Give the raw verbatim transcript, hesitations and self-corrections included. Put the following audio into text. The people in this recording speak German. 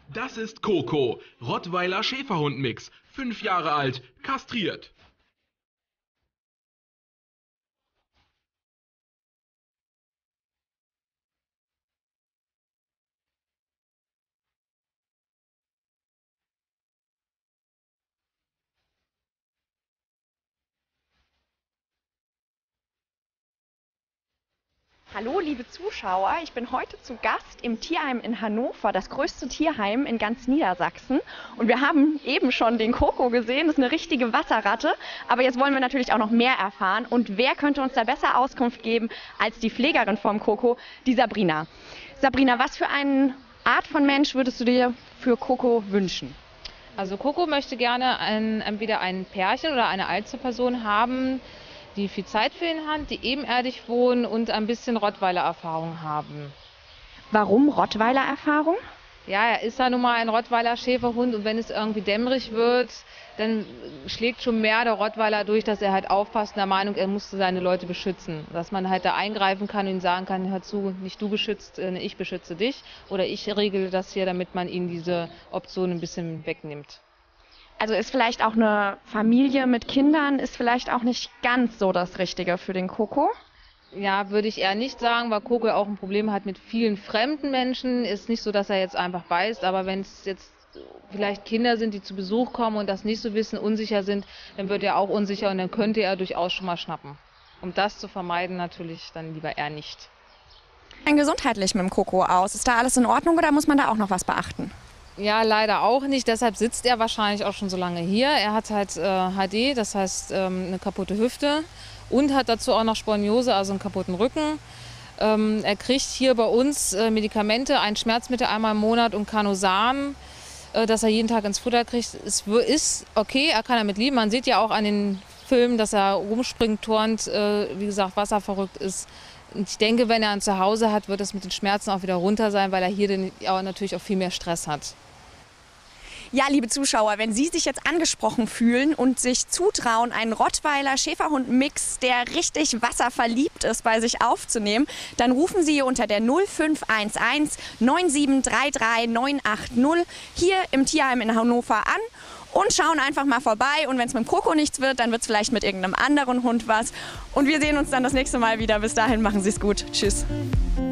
Das ist Coco, Rottweiler Schäferhund-Mix, fünf Jahre alt, kastriert. Hallo liebe Zuschauer, ich bin heute zu Gast im Tierheim in Hannover, das größte Tierheim in ganz Niedersachsen. Und wir haben eben schon den Coco gesehen, das ist eine richtige Wasserratte. Aber jetzt wollen wir natürlich auch noch mehr erfahren. Und wer könnte uns da besser Auskunft geben als die Pflegerin vom Coco, die Sabrina. Sabrina, was für eine Art von Mensch würdest du dir für Coco wünschen? Also Coco möchte gerne ein, entweder ein Pärchen oder eine Einzelperson haben, die viel Zeit für ihn hat, die ebenerdig wohnen und ein bisschen Rottweiler-Erfahrung haben. Warum Rottweiler-Erfahrung? Ja, er ist ja nun mal ein Rottweiler-Schäferhund und wenn es irgendwie dämmerig wird, dann schlägt schon mehr der Rottweiler durch, dass er halt aufpasst und der Meinung, er musste seine Leute beschützen. Dass man halt da eingreifen kann und ihm sagen kann, hör zu, nicht du beschützt, ich beschütze dich oder ich regle das hier, damit man ihm diese Option ein bisschen wegnimmt. Also ist vielleicht auch eine Familie mit Kindern, ist vielleicht auch nicht ganz so das Richtige für den Coco? Ja, würde ich eher nicht sagen, weil Coco auch ein Problem hat mit vielen fremden Menschen. Ist nicht so, dass er jetzt einfach beißt, aber wenn es jetzt vielleicht Kinder sind, die zu Besuch kommen und das nicht so wissen, unsicher sind, dann wird er auch unsicher und dann könnte er durchaus schon mal schnappen. Um das zu vermeiden, natürlich dann lieber eher nicht. Wie gesundheitlich mit dem Coco aus? Ist da alles in Ordnung oder muss man da auch noch was beachten? Ja, leider auch nicht. Deshalb sitzt er wahrscheinlich auch schon so lange hier. Er hat halt äh, H D, das heißt ähm, eine kaputte Hüfte und hat dazu auch noch Spondiose, also einen kaputten Rücken. Ähm, er kriegt hier bei uns äh, Medikamente, ein Schmerzmittel einmal im Monat und Canosan, äh, das er jeden Tag ins Futter kriegt. Es ist okay, er kann damit leben. Man sieht ja auch an den Filmen, dass er rumspringt, turnt, äh, wie gesagt, wasserverrückt ist. Und ich denke, wenn er ein Zuhause hat, wird es mit den Schmerzen auch wieder runter sein, weil er hier den, ja, natürlich auch viel mehr Stress hat. Ja, liebe Zuschauer, wenn Sie sich jetzt angesprochen fühlen und sich zutrauen, einen Rottweiler-Schäferhund-Mix, der richtig wasserverliebt ist, bei sich aufzunehmen, dann rufen Sie unter der null fünf eins eins neun sieben drei drei neun acht null hier im Tierheim in Hannover an und schauen einfach mal vorbei. Und wenn es mit dem Coco nichts wird, dann wird es vielleicht mit irgendeinem anderen Hund was. Und wir sehen uns dann das nächste Mal wieder. Bis dahin, machen Sie es gut. Tschüss.